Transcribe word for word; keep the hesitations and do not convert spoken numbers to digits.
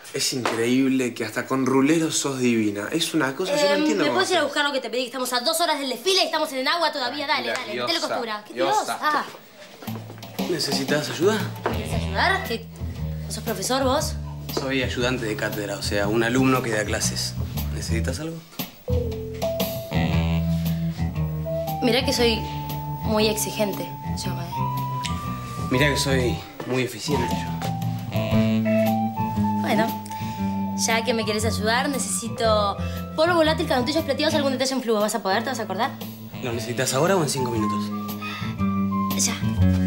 Es increíble que hasta con ruleros sos divina. Es una cosa, eh, yo no entiendo. ¿Me puedes ir a buscar lo que te pedí? Que estamos a dos horas del desfile y estamos en el agua todavía. Dale, la dale, diosa, metele costura. ¿Qué diosa. Dios? Ah. ¿Necesitas ayuda? ¿Quieres ayudar? ¿Qué? ¿No sos profesor vos? Soy ayudante de cátedra, o sea, un alumno que da clases. ¿Necesitas algo? Mirá que soy muy exigente, yo, ¿eh? Mirá que soy muy eficiente yo. Bueno, ya que me querés ayudar, necesito polvo volátil, cantillos plateados, algún detalle en flujo. ¿Vas a poder? ¿Te vas a acordar? ¿Lo necesitas ahora o en cinco minutos? Ya.